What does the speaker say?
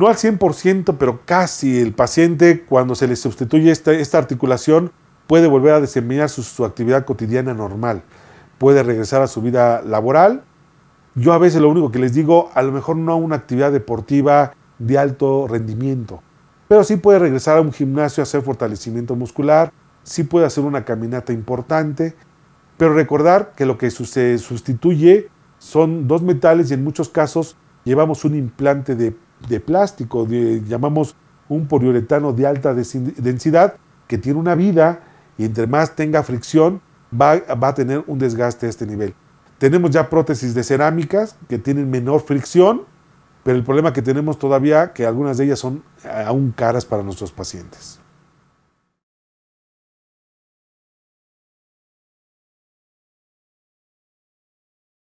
no al 100%, pero casi. El paciente, cuando se le sustituye esta articulación, puede volver a desempeñar su actividad cotidiana normal. Puede regresar a su vida laboral. Yo a veces lo único que les digo, a lo mejor no a una actividad deportiva de alto rendimiento, pero sí puede regresar a un gimnasio a hacer fortalecimiento muscular, sí puede hacer una caminata importante, pero recordar que lo que se sustituye son dos metales y en muchos casos llevamos un implante de plástico, llamamos un poliuretano de alta densidad que tiene una vida y entre más tenga fricción va a tener un desgaste a este nivel. Tenemos ya prótesis de cerámicas que tienen menor fricción, pero el problema que tenemos todavía que algunas de ellas son aún caras para nuestros pacientes.